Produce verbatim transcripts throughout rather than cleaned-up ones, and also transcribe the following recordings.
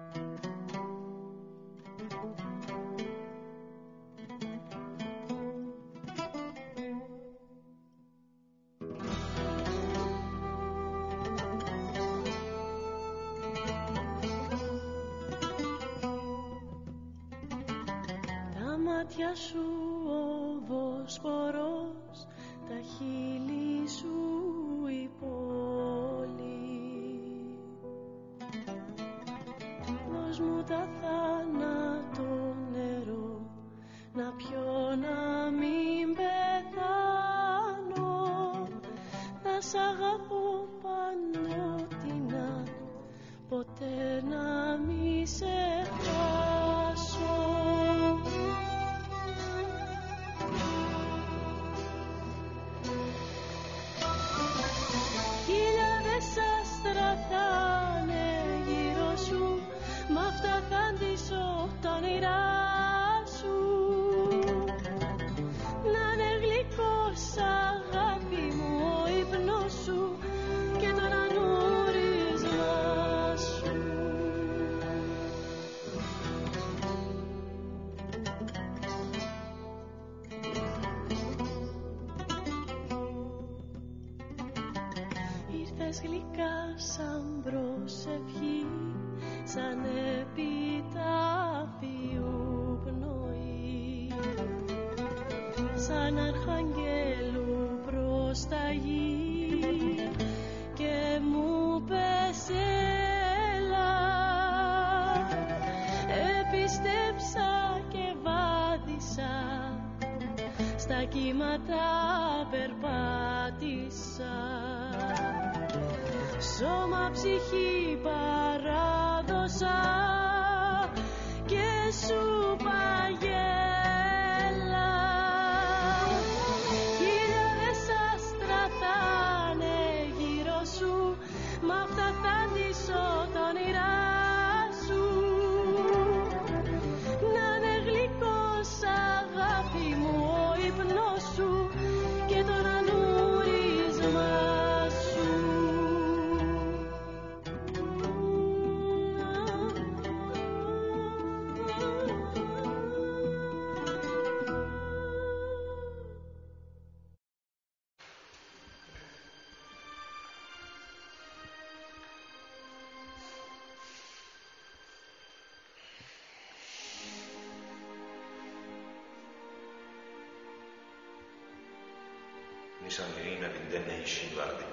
μάτια σου ο Βοσπορός, τα χείλη σου η πόλη. Δώσ' μου τα θάνατο νερό, να πιω να μην πεθάνω, να σ' αγαπώ παντοτινά, ποτέ να μη σε χάσω. Άστρα θα είναι γύρω σου, μ' αυτά θα αντίσω τα όνειρά σου. Να είναι γλυκός αγάπη μου ο ύπνος σου και το ανουρισμά σου. Ήρθες γλυκά σαν προσευχή, σαν επιτάφιου πνοή, σαν αρχαγγέλου προσταγή, και μου πες έλα. Επίστεψα και βάδισα, στα κύματα περπάτησα, σώμα ψυχή παράδοσα και σου παγέλα. Χιλιάδες άστρα θα είναι γύρω σου, μ' αυτά θα ντύσω τα όνειρά σου. Να είναι γλυκός αγάπη μου ο ύπνος σου και το ανουρισμά σου. Nisandrina vindenne iscivardi.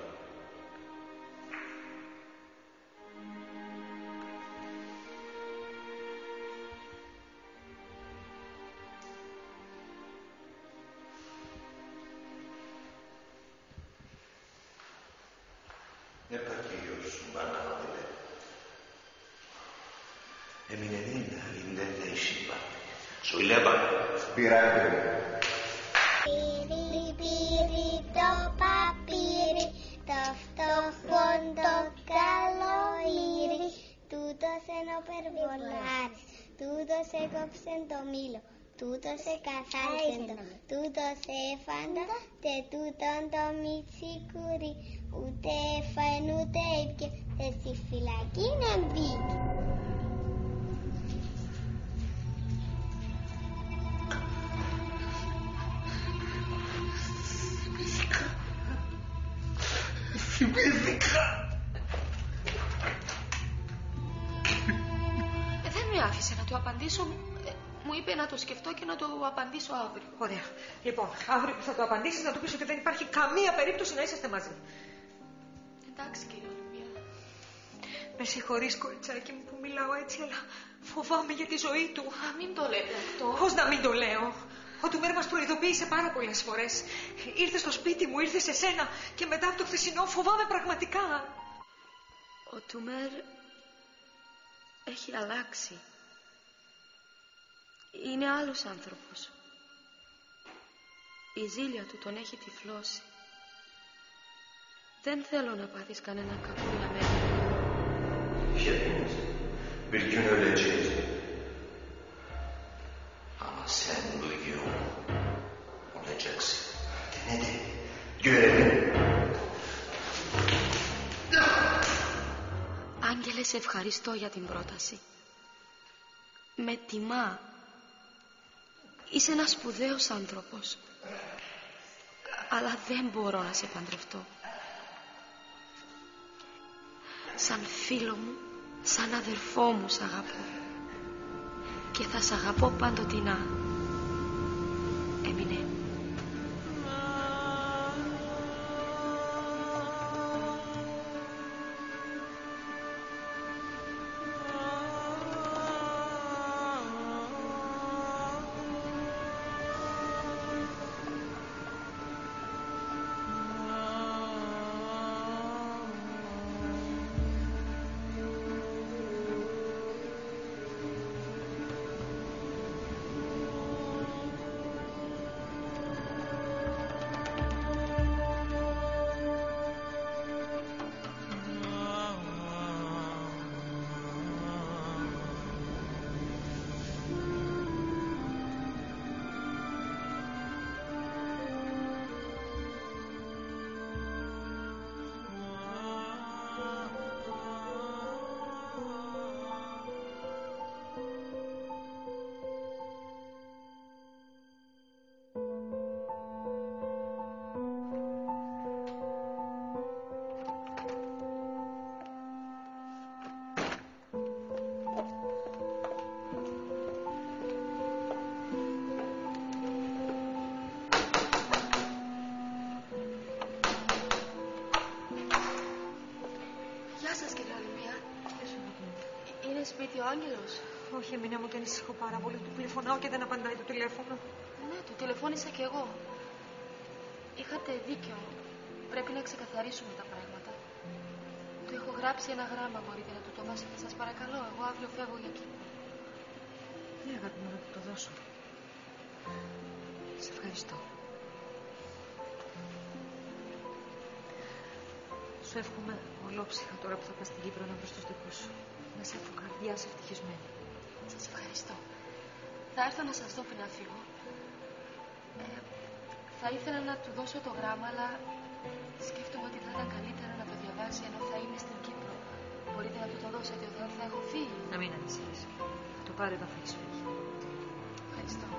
Ne pakijos banale. Eminenina vindenne iscivardi. Soileba. Spirate. Το παπύρι, το φτωχόν το καλοήρι, τούτος εν ο περβολάρης, τούτος έκοψεν το μήλο, τούτος εκαθάρισεν το, τούτος έφαντα και τούτον το μιτσικούρι, ούτε έφαεν ούτε έπιε, δε στη φυλακή να μπήκε. Θυμήθηκα. Δεν με άφησε να του απαντήσω. Μου είπε να το σκεφτώ και να το απαντήσω αύριο. Ωραία. Λοιπόν, αύριο που θα το απαντήσεις να του πεις ότι δεν υπάρχει καμία περίπτωση να είσαστε μαζί. Εντάξει, κύριε Ολυμπία. Με συγχωρείς, κοριτσάκι μου, που μιλάω έτσι, αλλά φοβάμαι για τη ζωή του. Α, μην το λέτε αυτό. Πώς να μην το λέω. Ο Τουμέρ μας προειδοποίησε πάρα πολλές φορές. Ήρθε στο σπίτι μου, ήρθε σε σένα και μετά από το χθεσινό φοβάμαι πραγματικά. Ο Τουμέρ έχει αλλάξει. Είναι άλλος άνθρωπος. Η ζήλια του τον έχει τυφλώσει. Δεν θέλω να πάθεις κανένα κακό για μένα. Hepimiz bir gün öleceğiz. Ama sen Bılgın olacaksın. Dene de görelim. Άγγελε, σε ευχαριστώ για την πρόταση. με τιμά. Είσαι ένας σπουδαίος άνθρωπος. Αλλά δεν μπορώ να σε παντρευτώ. Σαν φίλο μου, σαν αδερφό μου σ' αγαπώ. Και θα σ' αγαπώ παντοτινά. Έμεινε. Σπίτι ο Άγγελος. Όχι, Εμίνα μου, και ανησυχώ πάρα πολύ. Του τηλεφωνάω και δεν απαντάει το τηλέφωνο. Ναι, του τηλεφώνησα κι εγώ. Είχατε δίκιο. Πρέπει να ξεκαθαρίσουμε τα πράγματα. Του έχω γράψει ένα γράμμα. Μπορείτε να του το δώσετε, σας παρακαλώ? Εγώ αύριο φεύγω για Κύπρο. Ναι, αγάπη μου, να του το δώσω. Σε ευχαριστώ. Σου εύχομαι ολόψυχα τώρα που θα πας στην Κύπρο να βρεις τους δικούς σου. Να σε έχω καρδιάς ευτυχισμένη. Σας ευχαριστώ. Θα έρθω να σας δω πριν να φύγω. Ε, θα ήθελα να του δώσω το γράμμα, αλλά σκέφτομαι ότι θα ήταν καλύτερα να το διαβάσει ενώ θα είναι στην Κύπρο. Μπορείτε να του το δώσετε όταν θα έχω φύγει? Να μην ανησυχείς. Θα το πάρει όταν θα έχεις φύγει. Ευχαριστώ.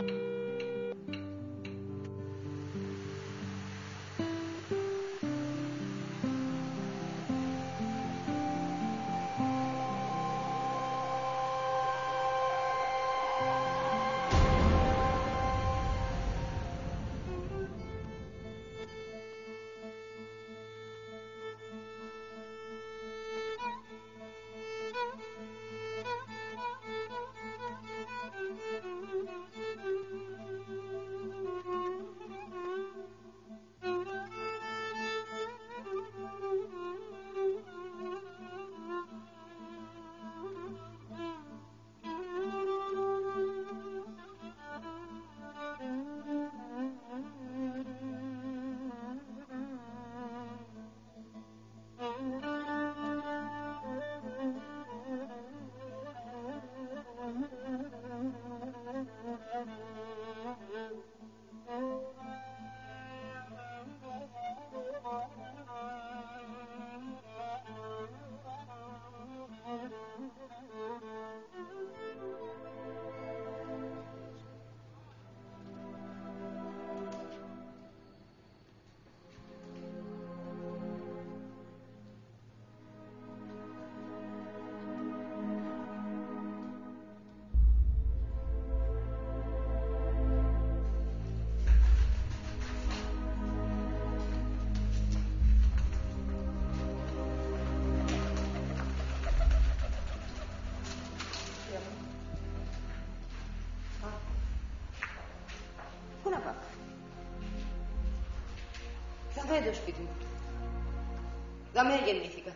Αυτό είναι το σπίτι μου. Δαμέ γεννήθηκα.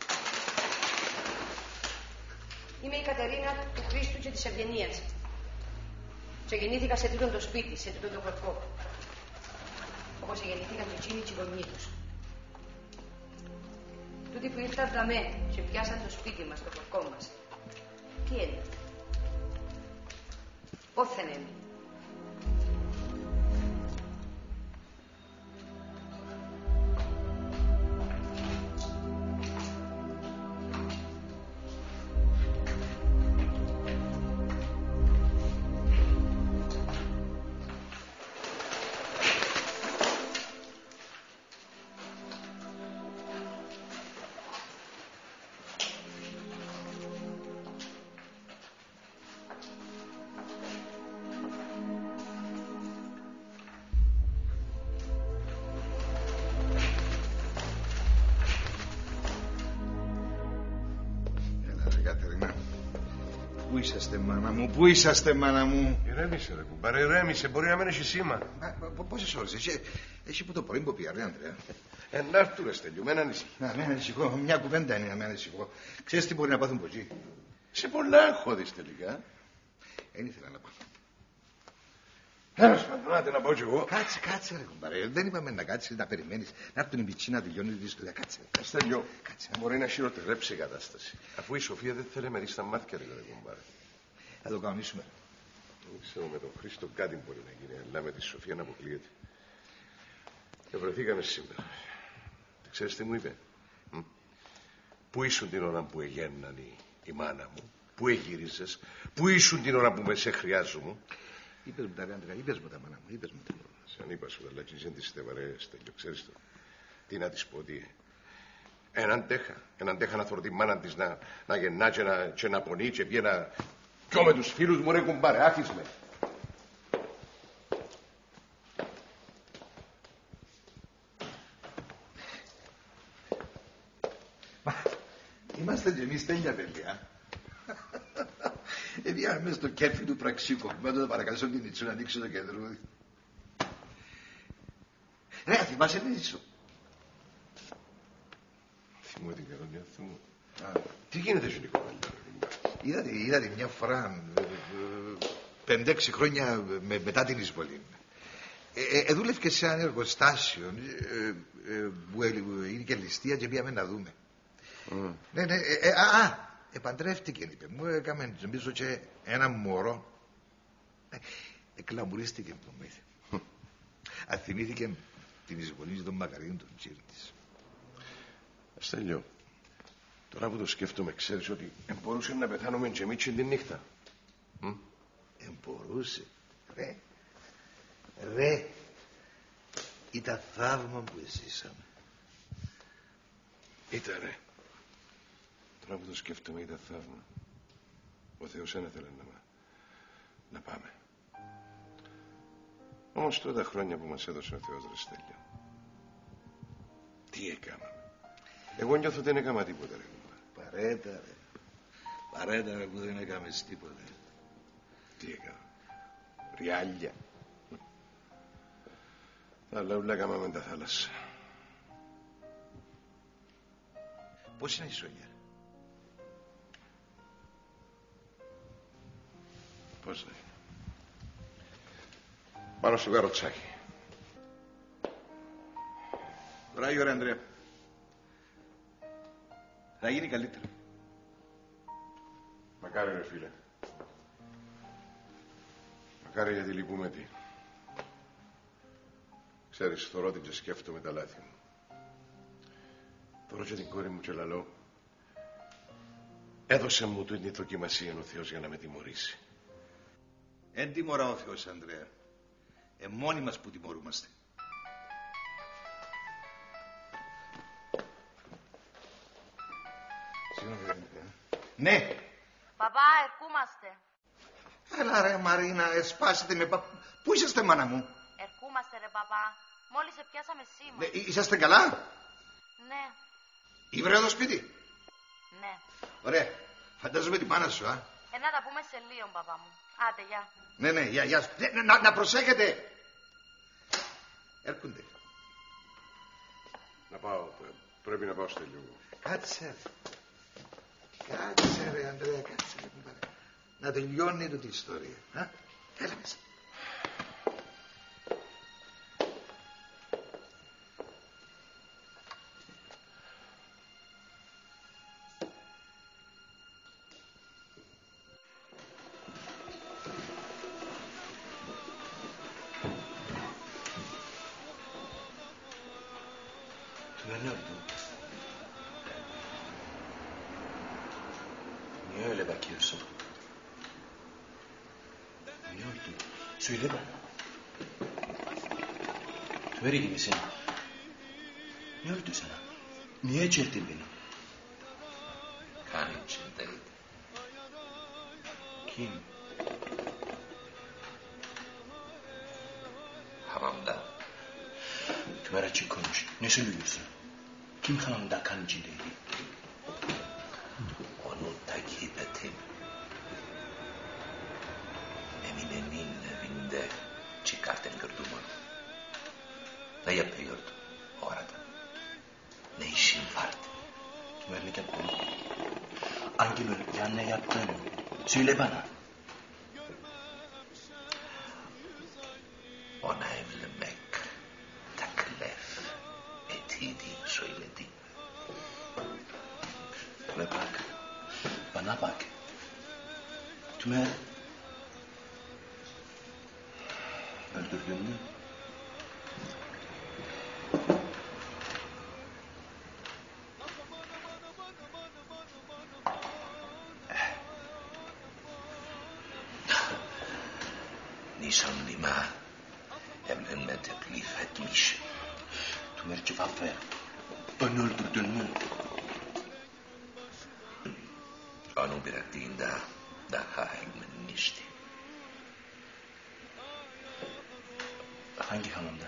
Είμαι η Κατερίνα του Χρήστου και της Ευγενίας. Και γεννήθηκα σε τούτο το σπίτι, σε τούτο το χορκό. Όπως γεννήθηκαν και εκείνοι και οι γονείς τους. Τούτοι που ήρθαν δαμέ και πιάσαν το σπίτι μας, το χορκό μας. Τι είναι. Πόθεν είναι. Πού είσαστε, μάνα μου, πού είσαστε, μάνα μου. Ηρέμησε, ρε κουμπάρε, ηρέμησε. Μπορεί να μην έχει σήμα. Πόσες ώρες, εσύ, εσύ που το πρωί που πήγα, ρε Ανδρέα. Ε, να έρθουν, ρε Στέλιο, με έναν ανησυχεί. Να, με ανησυχώ, μια κουβέντα είναι να με ανησυχώ. Ξέρεις τι μπορεί να πάθουν από εκεί. Σε πολλά αγχώδεις τελικά. Δεν ήθελα να πάω. Τέλος πάντων, άντε να πάω κι εγώ. Κάτσε, κάτσε, ρε κουμπάρε. Δεν είπαμε να κάτσεις, να περιμένεις. Να έρθουν οι πιτσί να τελειώνουν τη ιστορία. Κάτσε. Στέλιο, μπορεί να χειροτερέψει η κατάσταση. Αφού η Σοφία δεν θέλει μερί στα μάτια, ρε κουμπάρε. Θα το κανονίσουμε. Δεν ξέρω, με τον Χρήστο κάτι μπορεί να γίνει, αλλά με τη Σοφία να αποκλείεται. Και βρεθήκαμε σήμερα. Ξέρεις τι μου είπε. Μ? Πού ήσουν την ώρα που εγένναν η, η μάνα μου, πού εγύριζες, πού ήσουν την ώρα που με σε χρειάζομαι. Είπες μου τα ρε Άντρια, είπες μου τα μάνα μου, είπες μου τα. Σαν είπα σου, αλλά και δεν της στεβαρέ, Στέλιο, ξέρεις το. Τι να της πω, τι. Έναν τέχα, έναν τέχα να θωρώ τη μάνα της να, να γεννά και να, και να πονεί και πιέ να... Κι με τους φίλους μου ρε κουμπάρε, άφης με. Μα, είμαστε κι εμείς τέλεια παιδιά. Εδιάμε μες στο κέφι του πραξίκου, με το παρακαλέσω την Ιτσού να ανοίξει το κεντρούδι. Ρε, θυμάσαι την Ιτσού. Θυμώ την καλονιά, θυμώ. Τι γίνεται στην οικογένεια. Είδατε, είδατε μια φορά, πέντε-έξι χρόνια με, μετά την εισβολή. Ε, ε, δούλευε σε ένα εργοστάσιο ε, ε, που είναι και ληστεία και πήγαμε να δούμε. Mm. Ναι, ναι, ε, ε, α, α, επαντρεύτηκε, είπε. Μου έκαμε, νομίζω, και ένα μωρό. Ε, εκλαμουρίστηκε το μύθι. Αν θυμήθηκε την εισβολή των μακαρίων των τσίρων της. Στέλιο, τώρα που το σκέφτομαι, ξέρεις ότι μπορούσε να πεθάνουμε και εμείς και τη νύχτα. Εμπορούσε. Ρε, ρε, ήταν θαύμα που ζήσαμε. Ήτανε. Τώρα που το σκέφτομαι ήταν θαύμα. Ο Θεός δεν ήθελε να, να πάμε. Όμως τότε τα χρόνια που μας έδωσε ο Θεός, ρε Στέλιο, τι έκαναμε. Εγώ νιώθω ότι δεν έκανα τίποτα, ρε. Παρέτα, ρε. Παρέτα, ρε, που δεν έκαμες τίποτα. Τι έκανα. Ριάλια. Τα λαούλα έκαναμε με τα θάλασσα. Πώς είναι η Σόνια? Πώς να είναι. Πάνω στο καροτσάκι. Τώρα η ώρα, Ανδρέα. Θα γίνει καλύτερα. Μακάρι, ρε φίλε. Μακάρι, γιατί λυπούμε τι. Ξέρεις, θωρώ την και σκέφτομαι τα λάθη μου. Θωρώ και την κόρη μου και λαλώ. Έδωσε μου την δοκιμασία ο Θεός για να με τιμωρήσει. Εν τιμωρά ο Θεός, Ανδρέα. Ε, μόνοι μας που τιμωρούμαστε. Συγγνώμη, Ανδρέα. Ναι. Παπά, ερχόμαστε. Έλα ρε Μαρίνα, εσπάσετε με πα... Πού είσαστε, μάνα μου? Ερχόμαστε ρε παπά. Μόλις σε πιάσαμε σήμα. Ναι, είσαστε καλά? Ναι. Ήβρε το σπίτι? Ναι. Ωραία. Φαντάζομαι την μάνα σου, α. Ε, να τα πούμε σε λίγο, παπά μου. Άντε, γεια. Ναι, ναι, γεια, γεια. Ναι, να, να προσέχετε. Έρχονται. Να πάω, πρέπει να πάω στο λίγο. Κάτσε. Κάτσε ρε Ανδρέα, κάτσε ρε. Να τελειώνει τούτη η ιστορία. Α? Έλα μέσα. Niye öyle bakıyorsun? Niye öldün? Söyle bana. Tümerili misin? Ne öldü sana? Niye içerdin beni? Kan içindeydi. Kim? Hamamda. Tümer açık konuş. Ne söylüyorsun? Kim hamamda kan içindeydi? Onu takip ettim. Emine'nin evinde çıkarken gördüm onu. Ne yapıyordu o arada? Ne işin vardı? Tümer ne yaptın? Hangi ya ne yaptın? Söyle bana. Ona evlenmek teklif ettiğini söyledi. Tümer bak. Bana bak. Tümer. Öldürdün mü? Nişanlıma evlenme teklif etmiş. Tümer cevap ver. Onu öldürdün mü? Onu bıraktığında daha evlenmişti. Hangi hamamda?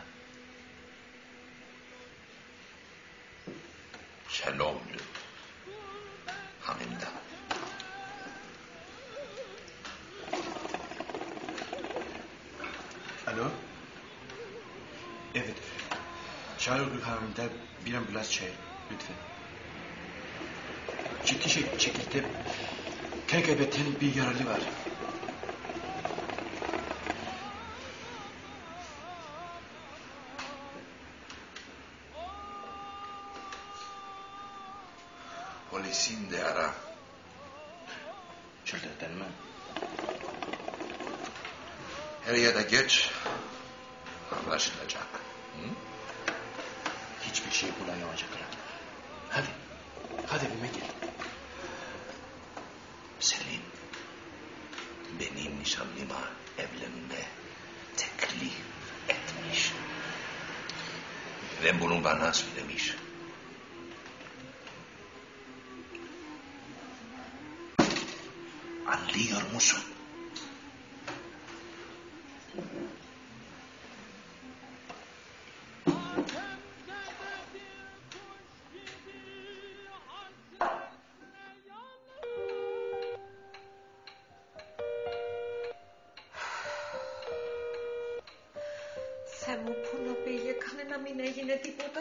Şelomlu hamamda. Alo? Evet. Şarlık hamamda bir ambulans çağır. Lütfen. Ciddi şey, şekilde K G B'den bir yaralı var. Polisin de ara. Çıldırdın mı? Her yere geç. Anlaşılacak. Hı? Hiçbir şey bulamayacaklar. Hadi. Hadi evime gel. Selim, benim nişanlıma evlenme Δεν μπορούν πανάσπιτ εμείς. Αντί ορμούσο. Θεέ μου, πού να πήγε, κάνε να μην έγινε τίποτα.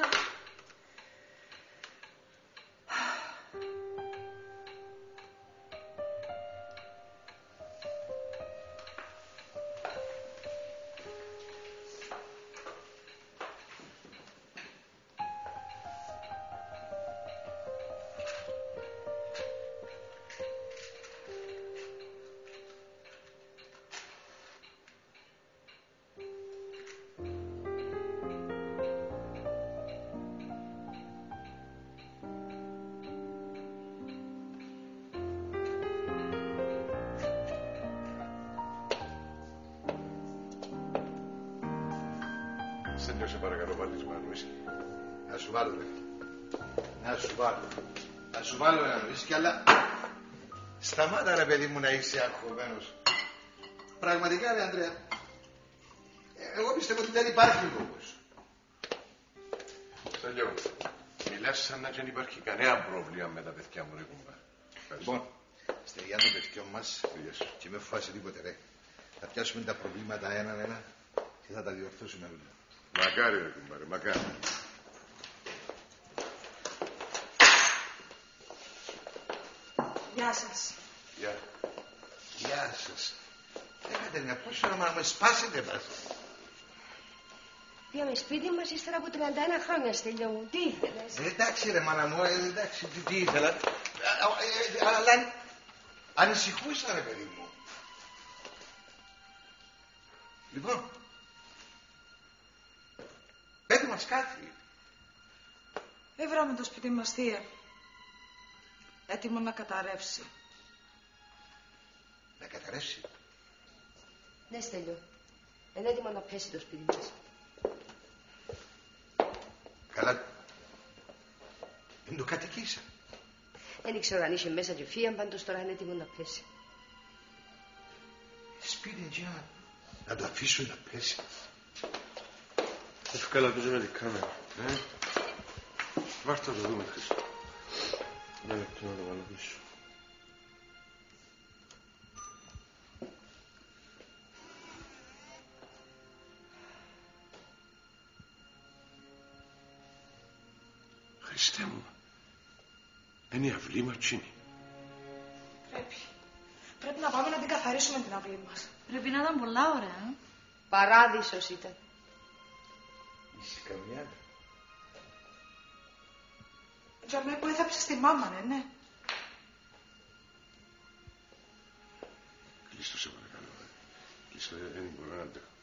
Στέλιο, σε παρακαλώ, βάλεις μάλλον ουίσκι. Να σου βάλω, ρε. Να σου βάλω. Να σου βάλω ένα ουίσκι, αλλά... Σταμάτα, ρε παιδί μου, να είσαι αγχωμένος. Πραγματικά, ρε Ανδρέα. Εγώ πιστεύω ότι δεν υπάρχει λόγος. Στέλιο, μιλάς σαν να δεν υπάρχει κανένα πρόβλημα με τα παιδιά μου, ρε κουμπά. Λοιπόν, στεριά των παιδιών μας και με φάση τίποτε, ρε. Θα πιάσουμε τα προβλήματα έναν ένα και θα τα διορθώσουμε όλα. Μακάρι, ρε κουμπάρε, μακάρι. Γεια σας. Γεια. Γεια σας. Ε, Κατερίνα, πόσο να με σπάσετε μας. Πήγαμε σπίτι μας ύστερα από τριάντα ένα χρόνια, Στέλιο μου. Τι ήθελες? Ε, εντάξει, ρε μάνα μου, ε, εντάξει, τι, τι ήθελα. Ε, ε, αλλά ανησυχούσα, ρε παιδί μου. Λοιπόν, πέτε μας κάτι. Έβραμε το σπίτι μας, θεία. Έτοιμο να καταρρεύσει. Να καταρρεύσει. Ναι, Στέλιο. Είναι έτοιμο να πέσει το σπίτι μας. Καλά. Δεν το κατοικήσα. Δεν ήξερα αν είσαι μέσα και φύγαν, πάντως τώρα είναι έτοιμο να πέσει. Σπίτι για να το αφήσω να πέσει. Ευκάλα το με την κάμερα. Ε? Βάρτε το δούμε, Χρήστο. Ένα λεπτό να το βάλω πίσω. Χριστέ μου, είναι η αυλή ματσίνη. Πρέπει. Πρέπει να πάμε να την καθαρίσουμε την αυλή μας. Πρέπει να ήταν πολλά ωραία. Παράδεισος ήταν. Είσαι καμιά. Για μένα που έθαψες τη μάμα, ναι, ναι. Κλείστο, σε παρακαλώ. Κλείστο, δεν μπορώ να αντέχω.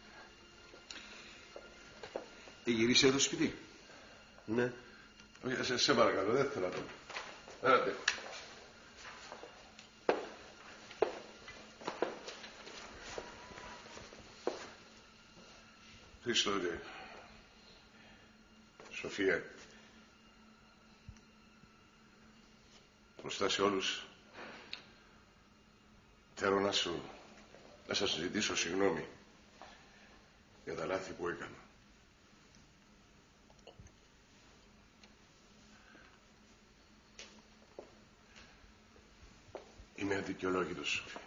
Ε, γυρίσε εδώ σπίτι. Ναι. Όχι, σε, σε παρακαλώ, δεν θέλω να το. Δεν αντέχω. Χρήστο, ρε. Σοφία. Μπροστά σε όλους θέλω να σου να σας ζητήσω συγγνώμη για τα λάθη που έκανα. Είμαι αδικαιολόγητος, Σοφία.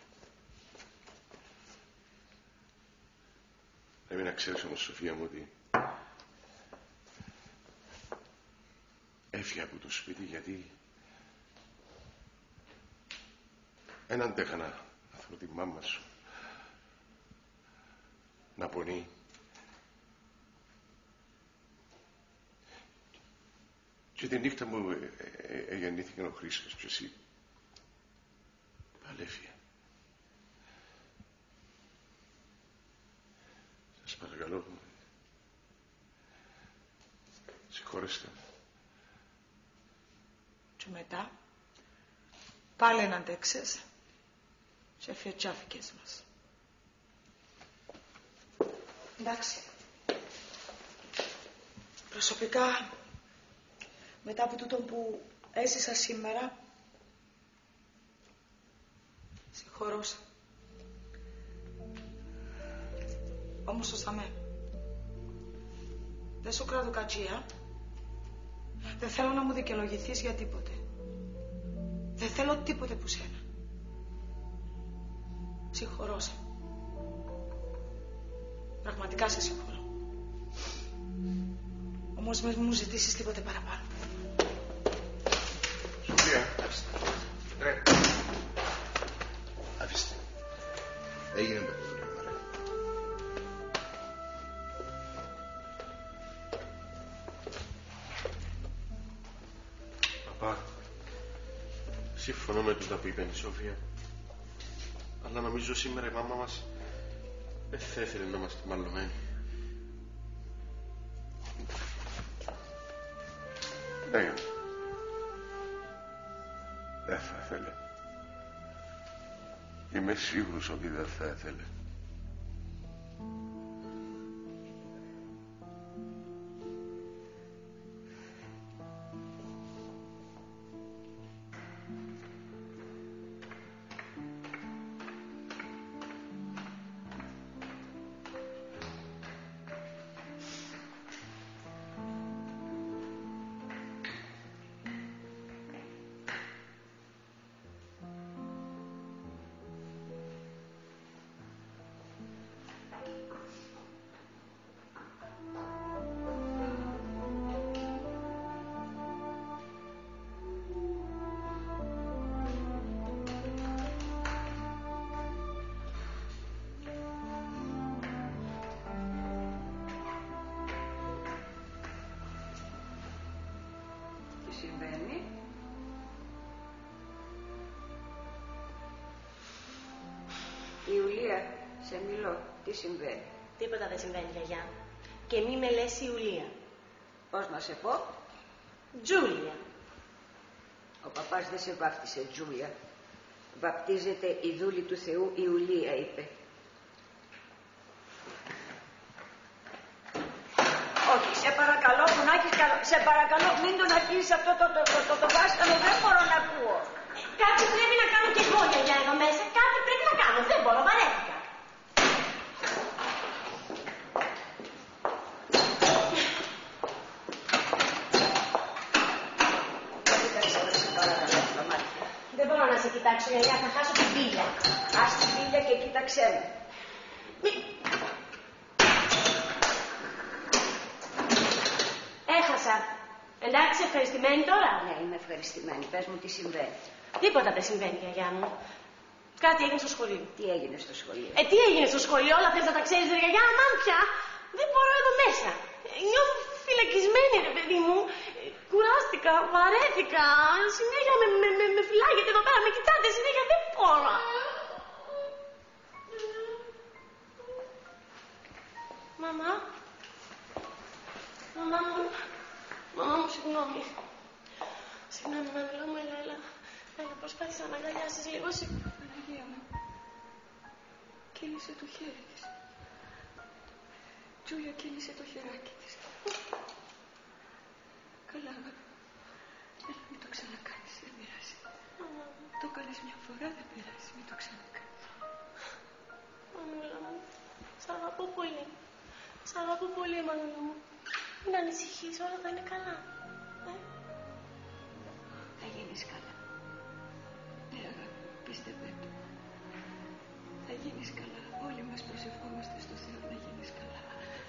Πρέπει να ξέρεις όμως, Σοφία μου, ότι έφυγα από το σπίτι γιατί δεν αντέχα να θέλω τη μάμα σου να πονεί. Και τη νύχτα μου ε, ε, ε, γεννήθηκε ο Χρήστος και εσύ παλέφια. Σας παρακαλώ, συγχωρέστε με. Και μετά, πάλι να αντέξεις και φιετσάφηκες μας. Εντάξει. Προσωπικά, μετά από τούτο που έζησα σήμερα, συγχωρώσα. Όμως σωστά με. Δεν σου κράτω κατσία. Δεν θέλω να μου δικαιολογηθείς για τίποτε. Δεν θέλω τίποτε που σένα. Συγχωρώσα. Πραγματικά σε συγχωρώ. Όμως μην μου ζητήσεις τίποτε παραπάνω. Σοφία. Ρε. Αφήστε. Έγινε το πρόβλημα, ρε. Παπά, συμφωνώ με τούτα που είπε η Σοφία. Αλλά νομίζω σήμερα η μάμα μας δεν θα ήθελε να είμαστε μαλλωμένοι. Ναι. Δεν θα ήθελε. Είμαι σίγουρος ότι δεν θα ήθελε. Συμβαίνει. Ιουλία, σε μιλώ. Τι συμβαίνει? Τίποτα δεν συμβαίνει, γιαγιά. Και μη με λες Ιουλία. Πώς να σε πω? Τζούλια. Ο παπάς δεν σε βάφτισε Τζούλια. Βαπτίζεται η δούλη του Θεού Ιουλία, είπε. Όχι, σε παρακαλώ, Φουνάκης, σε παρακαλώ, μην τον αρχίσεις αυτό το, το, το, το, το βάσκανο, δεν μπορώ να ακούω. Κάτι πρέπει να κάνω κι εγώ, γιαγιά, εδώ μέσα. Κάτι πρέπει να κάνω. Δεν μπορώ, βαρέθηκα. Δεν μπορώ να σε κοιτάξω, γιαγιά, θα χάσω την πύλια. Ας την πύλια και κοίταξέ με. Μη... Έχασα. Εντάξει, ευχαριστημένη τώρα. Ναι, είμαι ευχαριστημένη. Πες μου τι συμβαίνει. Τίποτα δεν συμβαίνει, γιαγιά μου. Κάτι έγινε στο σχολείο. Τι έγινε στο σχολείο? Ε, τι έγινε στο σχολείο, όλα θες να τα ξέρεις, ρε γιαγιά, αμάν πια. Δεν μπορώ εδώ μέσα. Νιώθω φυλακισμένη, ρε παιδί μου. Κουράστηκα, βαρέθηκα. Συνέχεια με, με, με, με φυλάγετε εδώ πέρα, με κοιτάτε συνέχεια, δεν μπορώ. Μαμά. Μαμά μου. Μαμά μου, συγγνώμη. Συγγνώμη, μανούλα μου, έλα, έλα. Έλα, προσπάθησα να αγκαλιάσεις λίγο. Παναγία μου. Κύλησε το χέρι της. Τζούλια κύλησε το χεράκι της. Καλά, αγάπη. Έλα, μην το ξανακάνεις, δεν πειράζει. Το κάνεις μια φορά, δεν πειράζει, μην το ξανακάνεις. Μανούλα μου, σ' αγαπώ πολύ. Σ' αγαπώ πολύ, μανούλα μου. Μην ανησυχείς, όλα θα είναι καλά. Ε? Θα γίνεις καλά. Ναι, αγάπη, πίστευε το. Θα γίνεις καλά. Όλοι μας προσευχόμαστε στο Θεό να γίνεις καλά.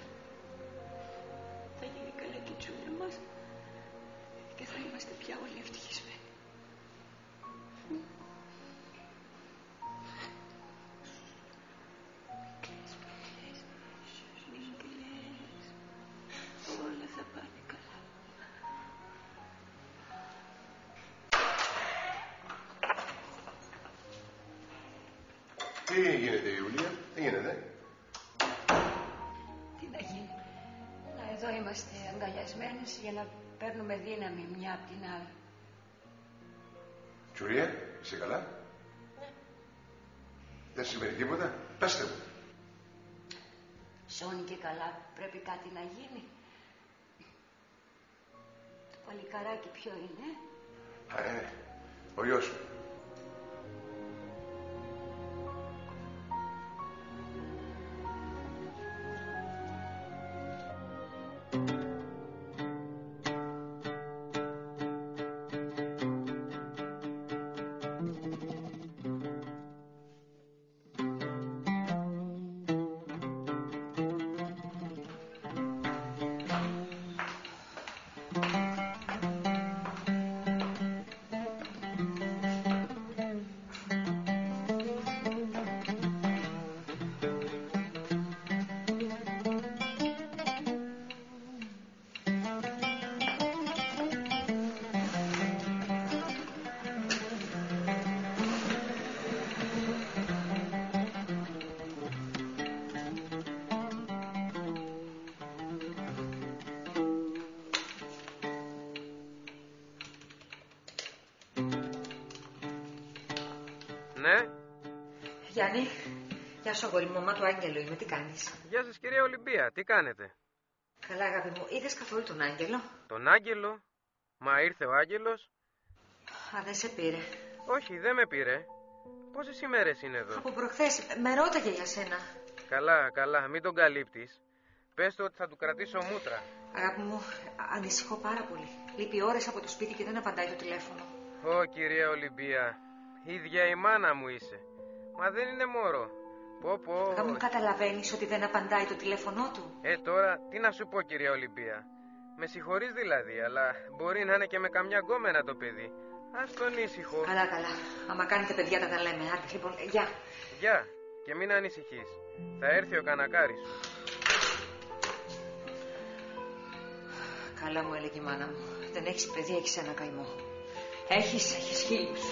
Θα γίνει καλά και η Τζούλια μας και θα είμαστε πια όλοι ευτυχισμένοι. Μην κλαις. Όλα θα πάνε καλά. Τι γίνεται, Ιουλία, τι γίνεται? Τι να γίνει? Να, εδώ είμαστε αγκαλιασμένες για να παίρνουμε δύναμη μια από την άλλη. Τζουλία, είσαι καλά? Ναι. Δεν συμβαίνει τίποτα? Πέστε μου. Σώνει και καλά, πρέπει κάτι να γίνει. παλικαράκι ποιο είναι? Α, ε, ο γιος μου. Ναι. Γιάννη, γεια σου αγόρι μου, μαμά του Άγγελου είμαι, τι κάνεις? Γεια σας κυρία Ολυμπία, τι κάνετε? Καλά αγάπη μου, είδες καθόλου τον Άγγελο? Τον Άγγελο? Μα ήρθε ο Άγγελος? Α, δεν σε πήρε. Όχι, δεν με πήρε. Πόσες ημέρες είναι εδώ? Από προχθές, με ρώταγε για σένα. Καλά, καλά, μην τον καλύπτεις. Πες του ότι θα του κρατήσω μούτρα. Αγάπη μου, ανησυχώ πάρα πολύ. Λείπει ώρες από το σπίτι και δεν απαντάει το τηλέφωνο. Ω κυρία Ολυμπία, ίδια η μάνα μου είσαι. Μα δεν είναι μωρό. Πω πω. Αγάπη μου, καταλαβαίνεις ότι δεν απαντάει το τηλέφωνό του? Ε, τώρα τι να σου πω κυρία Ολυμπία. Με συγχωρείς δηλαδή, αλλά μπορεί να είναι και με καμιά γκόμενα το παιδί. Ας τον ήσυχο. Καλά, καλά. Άμα κάνετε παιδιά τα τα λέμε. Άντε, λοιπόν, γεια. Γεια. Και μην ανησυχείς. Θα έρθει ο κανακάρης σου. Καλά μου έλεγε η μάνα μου. Δεν έχεις παιδί, έχεις ένα καημό. Έχεις, έχεις χίλιους.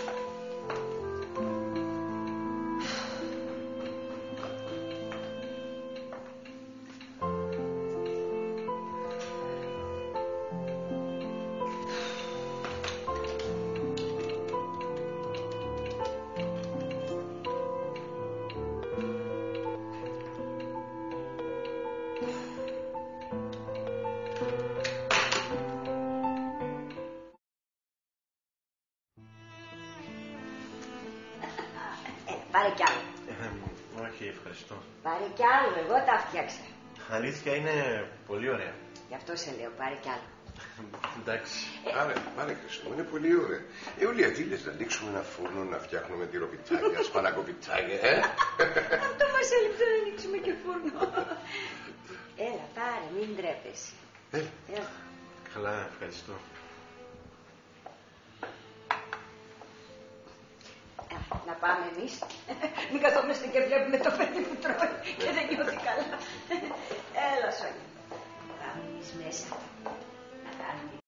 Πάρε κι άλλο. Ε, όχι, ευχαριστώ. Πάρε κι άλλο, εγώ τα φτιάξα. Αλήθεια είναι πολύ ωραία. Γι' αυτό σε λέω, πάρε κι άλλο. Εντάξει. Πάρε, πάρε Χρήστο, είναι πολύ ωραία. Ε, Ολία, τι λες, να ανοίξουμε ένα φούρνο, να φτιάχνουμε τυροπιτάκια, σπανακοπιτάκια, ε? Αυτό μας έλειψε να ανοίξουμε και φούρνο. Έλα, πάρε, μην ντρέπεσαι. Ε. Έλα. Καλά, ευχαριστώ. Να πάμε εμείς. Μην καθόμαστε και βλέπουμε το παιδί που τρώει και δεν νιώθει καλά. Έλα, Σόνια. Πάμε εμείς μέσα. Να κάνουμε